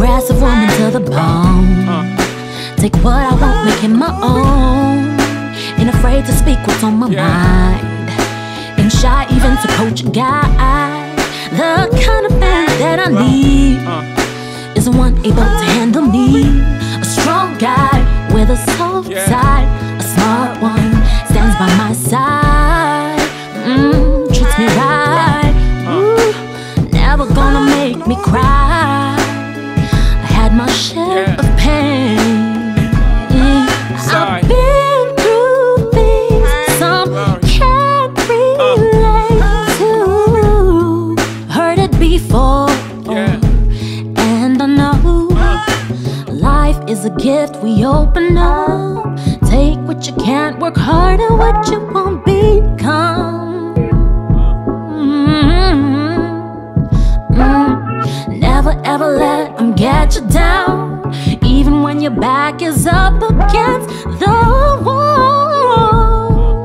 aggressive woman to the bone. Take what I want, make it my own. Ain't afraid to speak what's on my mind. Ain't shy even to coach a guy. The kind of man that I need is the one able to handle me. A strong guy with a soft side. A smart one stands by my side. Treats me right. Never gonna make me cry. I had my share of pain. I've been through things some can't relate to. Heard it before, and I know life is a gift we open up. Take what you can't, work hard at what you won't become. Never ever let them get you down, even when your back is up against the wall.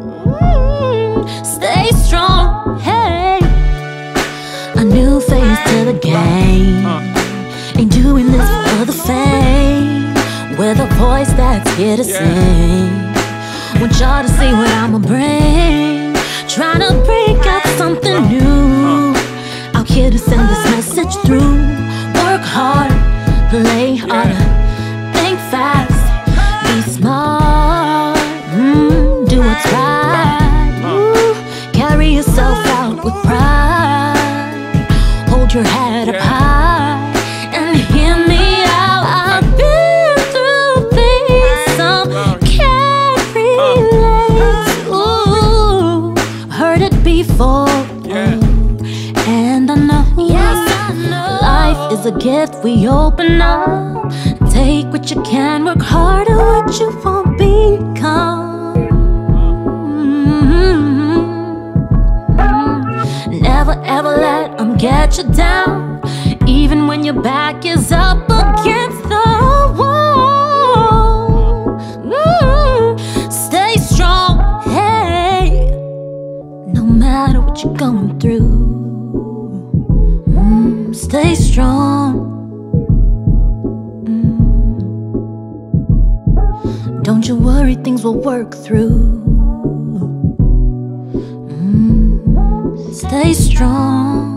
Stay strong, hey. A new face to the game. Ain't doing this for the fame. With a voice that's here to sing. Want y'all to see what I'ma bring. Trying to bring out something new. Out here to send this message through. Work hard, play harder, think fast, be smart, do what's right. Carry yourself out with pride. Hold your head up high and hear me out. I've been through things some can't relate to. Heard it before, and I know, life is a gift we open up. Take what you can, work hard at what you won't become. Never ever let them get you down, even when your back is up against the wall. Stay strong, hey, no matter what you're going through. Stay strong. Don't you worry, things will work through. Stay strong.